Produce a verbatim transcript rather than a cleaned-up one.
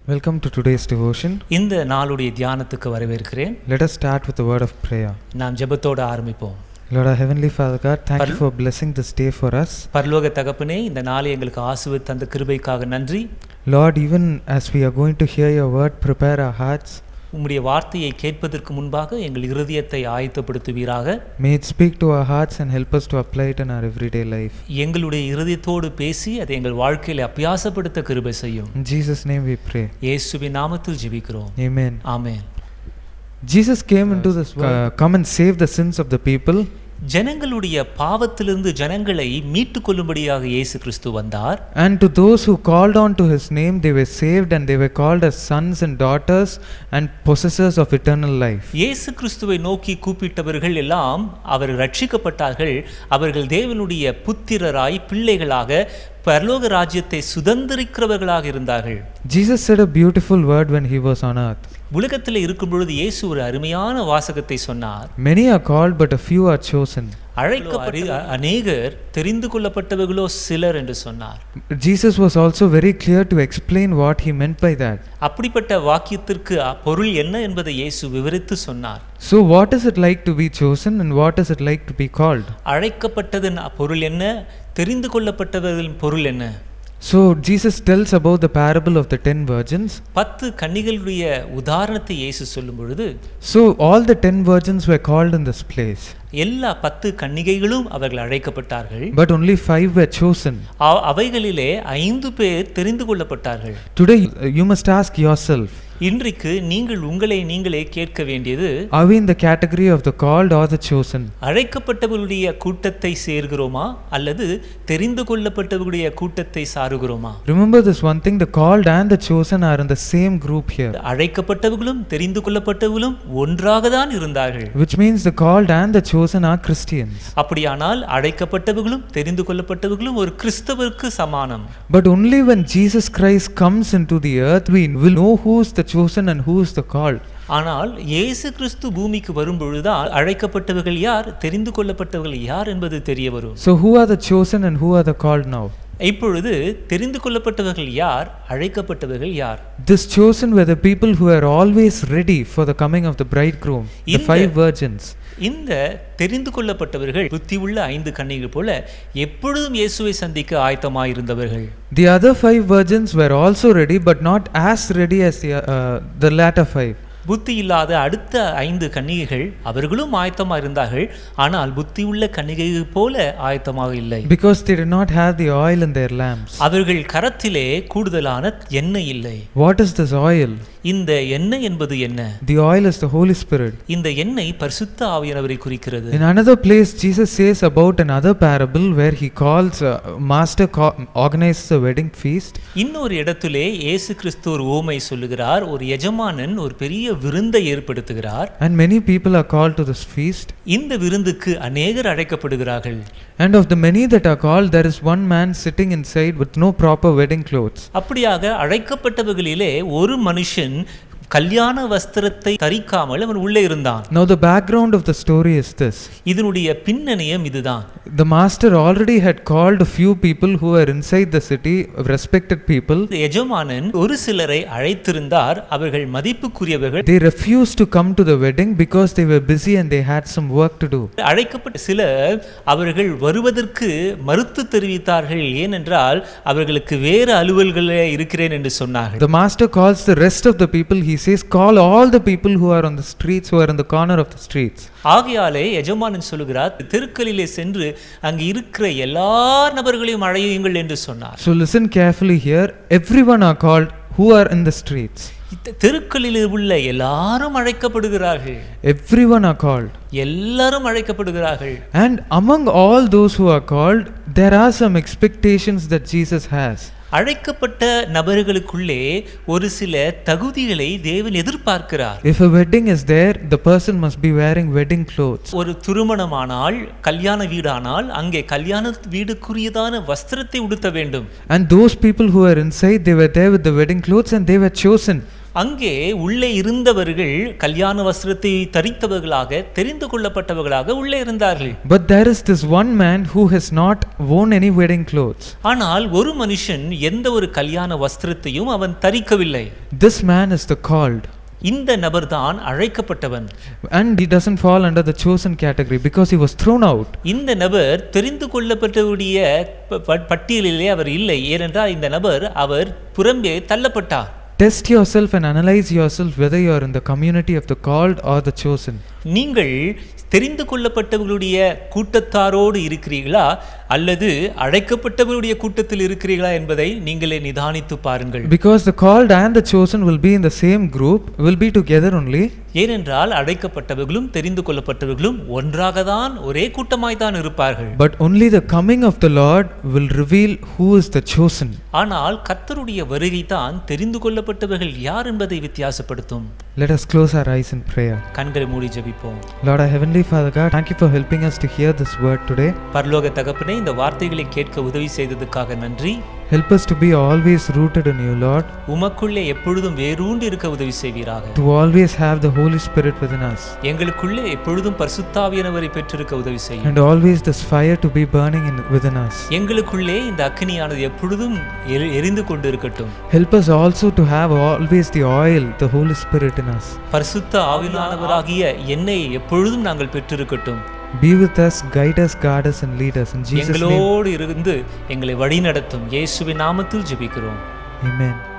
Welcome to today's devotion. இந்த நாளுடைய தியானத்துக்கு வரவேற்கிறேன். Let us start with a word of prayer. நாம் ஜெபத்தோடு ஆரம்பிப்போம். Lord our heavenly Father God, thank you for blessing this day for us. பரலோக தகப்பனே, இந்த நாளை எங்களுக்கு ஆசீர்வதித்த அந்த கிருபைக்காக நன்றி. Lord, even as we are going to hear your word, prepare our hearts. உம்முடைய வார்த்தையை கேட்பதற்கு முன்பாக எங்கள் இருதயத்தை ஆயத்தப்படுத்துவீராக. May it speak to our hearts and help us to apply it in our everyday life. எங்களுடைய இருதயத்தோடு பேசி அதை எங்கள் வாழ்க்கையில் அபியாசப்படுத்த கிருபை செய்யும். In Jesus name we pray. இயேசுவின் நாமத்தில் ஜெபிக்கிறோம். Amen. Amen. Jesus came into this world uh, come and save the sins of the people. ஜனங்களுடைய பாவத்திலிருந்து ஜனங்களை மீட்டுக் கொள்ளும்படியாக இயேசு கிறிஸ்து வந்தார். And to those who called on to his name, they were saved and they were called as sons and daughters and possessors of eternal life. இயேசு கிறிஸ்துவை நோக்கி கூப்பிட்டவர்கள் எல்லாம் அவர் ரட்சிக்கப்பட்டார்கள். அவர்கள் தேவனுடைய புத்திரராய் பிள்ளைகளாக பரலோக ராஜ்யத்தை சுதந்திரிக்கிறவர்களாக இருந்தார்கள். Jesus said a beautiful word when he was on earth. உலகத்தில் இருக்கும் பொழுது இயேசு ஒரு அருமையான வாசகத்தை சொன்னார். Many are called but a few are chosen. அழைக்கப்பட்ட அநேகர், தெரிந்து கொள்ளப்பட்டவர்களோ சிலர் என்று சொன்னார். Jesus was also very clear to explain what he meant by that. அப்படிப்பட்ட வாக்கியத்திற்கு பொருள் என்ன என்பதை இயேசு விவரித்து சொன்னார். So what is it like to be chosen and what is it like to be called? அழைக்கப்பட்டதன் பொருள் என்ன, தெரிந்து கொள்ளப்பட்டவர்களின் பொருள் என்ன? So Jesus tells about the parable of the ten virgins. பத்து கன்னிகளுடைய உதாரணத்தை இயேசு சொல்லும் பொழுது, So all the ten virgins were called in this place. எல்லா பத்து கன்னிகைகளும் அவர்கள் அழைக்கப்பட்டார்கள். But only five were chosen. அவைகளிலே ஐந்து பேர் தெரிந்து கொள்ளப்பட்டார்கள். Today you must ask yourself, இன்றைக்கு நீங்கள் உங்களை நீங்களே கேட்க வேண்டியது, are we in the category of the called or the chosen? அழைக்கப்பட்டவர்களுடைய கூட்டத்தை சேர்கிறோமா அல்லது தெரிந்து கொள்ளப்பட்டவர்களுடைய கூட்டத்தை சாருகிறோமா? Remember this one thing, the called and the chosen are in the same group here. அழைக்கப்பட்டவர்களும் தெரிந்து கொள்ளப்பட்டவர்களும் ஒன்றாக தான் இருந்தார்கள். Which means the called and the chosen are Christians. அப்படியானால் அழைக்கப்பட்டவர்களும் தெரிந்து கொள்ளப்பட்டவர்களும் ஒரு கிறிஸ்தவருக்கு சமானம். But only when Jesus Christ comes into the earth, we will know who is the chosen and who is the called. ஆனால் இயேசு கிறிஸ்து பூமிக்கு வரும்பொழுதுதான் அழைக்கப்பட்டவர்கள் யார், தெரிந்து கொள்ளப்பட்டவர்கள் யார் என்பது தெரிய வரும். So who are the chosen and who are the called now? இப்பொழுது தெரிந்து கொள்ளப்பட்டவர்கள் யார், அழைக்கப்பட்டவர்கள் யார்? This chosen were the people who are always ready for the coming of the bridegroom, the five virgins. இந்த தெரிந்து கொள்ளப்பட்டவர்கள் புத்தி உள்ள ஐந்து கன்னிகள் போல எப்பொழுதும் இயேசுவை சந்திக்க ஆயத்தமாய் இருந்தவர்கள். The other five virgins were also ready but not as ready as the uh, the latter five. புத்தி இல்லாத அடுத்த ஐந்து கன்னிகைகள் அவர்களும் ஆயத்தமாக இருந்தார்கள், ஆனால் புத்தி உள்ள கன்னிகைகள் போல ஆயத்தமாக இல்லை. Because they did not have the oil in their lamps. அவர்கள் கரத்திலே கூடுதலான எண்ணெய் இல்லை. What is this oil? இந்த எண்ணெய் என்பது என்ன? The oil is the Holy Spirit. இந்த எண்ணெய் பரிசுத்த ஆவியானவரை குறிக்கிறது. In another place Jesus says about another parable where he calls uh, master organizes a wedding feast. இன்னொரு இடத்திலே இயேசு கிறிஸ்து ஒரு உவமை சொல்லுகிறார். ஒரு எஜமானன் ஒரு பெரிய விருந்தை ஏற்படுத்துகிறார். And many people are called to this feast. இந்த விருந்துக்கு அநேகர் அழைக்கப்படுகிறார்கள். And of the many that are called, there is one man sitting inside with no proper wedding clothes. அப்படியாக அழைக்கப்பட்டவர்களிலே ஒரு மனுஷன் கல்யாண வஸ்திரத்தை தரிக்காமல் அவன் உள்ளே இருந்தான். Now the background of the story is this. இதனுடைய பின்னணியம் இதுதான். The master already had called a few people who were inside the city, respected people. எஜமானன் ஒரு சிலரை அழைத்திருந்தார். அவர்கள் மதிப்புக்குரியவர்கள். They refused to come to the wedding because they were busy and they had some work to do. அழைக்கப்பட்ட சிலர் அவர்கள் வருவதற்கு மறுத்து தெரிவித்தார்கள். ஏனென்றால் அவர்களுக்கு வேறு அலுவல்களே இருக்கிறேன் என்று சொன்னார்கள். The master calls the rest of the people. He says, call all the people who are on the streets, who are in the corner of the streets. ஆகையாலே எஜமானன் சொல்லுகிறார், தெருக்களிலே சென்று அங்கு இருக்கிற எல்லா நபர்களையும் அழையுங்கள் என்று சொன்னார். So listen carefully here. Everyone are called who are in the streets. தெருக்களில் உள்ள எல்லாரும் அழைக்கப்படுகிறார்கள். Everyone are called. எல்லாரும் அழைக்கப்படுகிறார்கள். And among all those who are called, there are some expectations that Jesus has. அழைக்கப்பட்ட நபர்களுக்குள்ளே ஒரு சில தகுதிகளை தேவன் எதிர்பார்க்கிறார். If a wedding is there, the person must be wearing wedding clothes. ஒரு திருமணமானால், கல்யாண வீடானால் அங்கே கல்யாண வீடுக்குரியதான வஸ்திரத்தை உடுத்த வேண்டும். And those people who are inside, they were there with the wedding clothes and they were chosen. அங்கே உள்ளே இருந்தவர்கள் கல்யாண வஸ்திரத்தை தரித்தவர்களாக தெரிந்து கொள்ளப்பட்டவர்களாக உள்ளே இருந்தார்கள். But there is this one man who has not worn any wedding clothes. ஆனால் ஒரு மனுஷன் எந்த ஒரு கல்யாண வஸ்திரத்தையும் அவன் தரிக்கவில்லை. This man is the called. இந்த நபர்தான் அழைக்கப்பட்டவன். And he doesn't fall under the chosen category because he was thrown out. இந்த நபர் தெரிந்து கொள்ளப்பட்டவருடைய பட்டியலிலே அவர் இல்லை. ஏனென்றால் இந்த நபர் அவர் புறம்பே தள்ளப்பட்டார். Test yourself and analyze yourself whether you are in the community of the called or the chosen. நீங்கள் தெரிந்து கொள்ளப்பட்டவர்களுடைய கூட்டத்தாரோடு இருக்கிறீர்களா அல்லது அழைக்கப்பட்டவருடைய கூட்டத்தில் இருக்கிறீர்களா என்பதை நீங்களே நிதானித்து பாருங்கள். Because the called and the chosen will be in the same group, will be together only. ஏனென்றால் அழைக்கப்பட்டவர்களும் தெரிந்து கொள்ளப்பட்டவர்களும் ஒன்றாக தான் ஒரே கூட்டமாய் தான் இருப்பார்கள். But only the coming of the Lord will reveal who is the chosen. ஆனால் கர்த்தருடைய வருகை தான் தெரிந்து கொள்ளப்பட்டவர்கள் யார் என்பதை வித்தியாசப்படுத்தும். Let us close our eyes in prayer. கண்களை மூடி ஜெபிப்போம். Lord, our heavenly Father God, thank you for helping us to hear this word today. பரலோக தகப்பனே, இந்த வார்த்தைகளை கேட்க உதவி செய்ததுக்காக நன்றி. Help us to be always rooted in you, Lord. உமக்குள்ளே எப்பொழுதும் வேரூன்றி இருக்க உதவி செய்வீராக. To always have the Holy Spirit within us. எங்களுக்குள்ளே எப்பொழுதும் பரிசுத்த ஆவியானவரை பெற்றிருக்க உதவி செய்யும். And always this fire to be burning in within us. எங்களுக்குள்ளே இந்த அக்கினியானது எப்பொழுதும் எரிந்து கொண்டு இருக்கட்டும். Help us also to have always the oil, the Holy Spirit in us. பரிசுத்த ஆவியானவராகிய எண்ணெயை எப்பொழுதும் நாங்கள் பெற்றிருக்கட்டும். Be with us, guide us, guard us and lead us in Jesus name. எங்களோடு இருந்து எங்களை வழிநடத்தும். இயேசுவின் நாமத்தில் ஜெபிக்கிறோம். Amen.